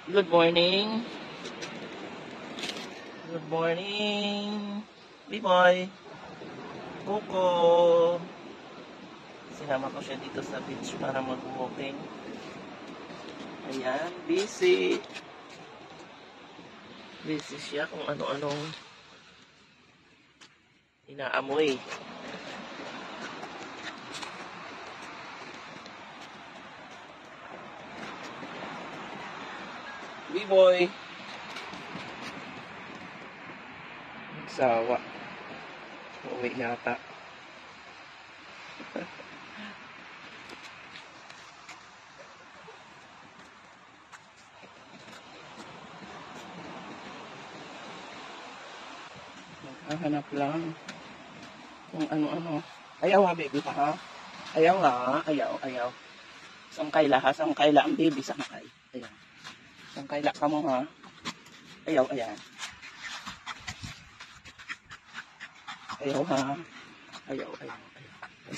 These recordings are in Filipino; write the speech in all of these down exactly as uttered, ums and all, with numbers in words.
Good morning. Good morning. B-boy. Kuko. Sinama ko siya dito sa beach para mag-walking. Ayan, busy. Busy siya kung ano-anong inaamoy. B-boy. Nagsawa. Uwi yata. Maghahanap lang kung ano-ano. Ayaw ha, baby pa ha? Ayaw ha? Ayaw, ayaw. Sangkay la ha? Sangkay la ang baby, sangkay. Ayaw. Sangkay la ka mo ha? Ayaw, ayan. Ayaw ha? Ayaw, ayaw, ayaw.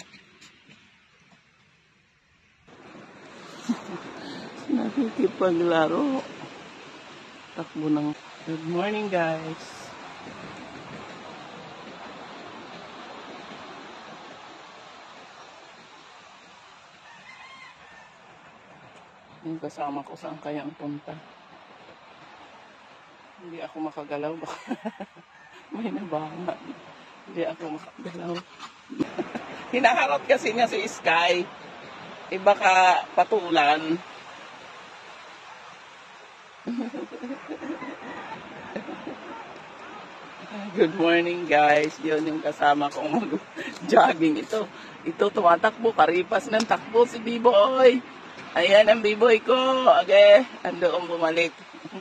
Nakikipaglaro. Takbo ng... Good morning guys. Yung kasama ko saan kaya ang punta. Hindi ako makagalaw. Baka may nabangan. Hindi ako makagalaw. Hinaharap kasi niya si Sky. Eh baka patulan. Good morning guys. Yun yung kasama kong mag-jogging. Ito, ito tumatakbo. Karipas ng takbo si B-boy. Ayan ang B-boy ko. Okay, andoon bumalik.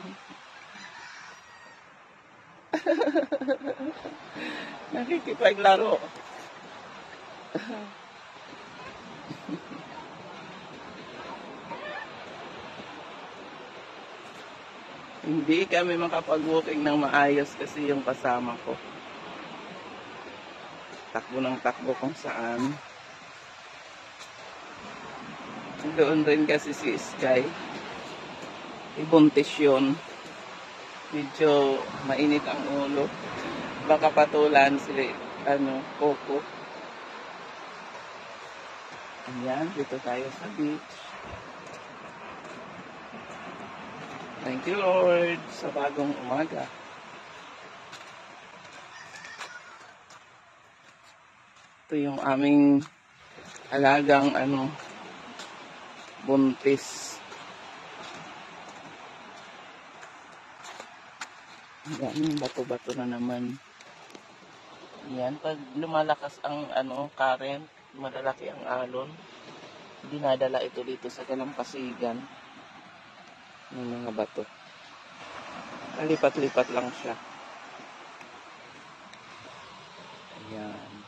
Nakikipaglaro. Hindi kami makapag-walking ng maayos kasi yung kasama ko. Takbo ng takbo kung saan. Doon rin kasi si Sky. Ibuntis yun. Medyo mainit ang ulo. Baka patulan si ano, Coco. Ayan, dito tayo sa beach. Thank you Lord sa bagong umaga. Ito yung aming alagang ano, buntis. Yan, bato-bato na naman. Yan, pag lumalakas ang ano, current, malalaki ang alon, dinadala ito dito sa Dalampasigan ng mga bato. Lipat-lipat lang siya. Ayan.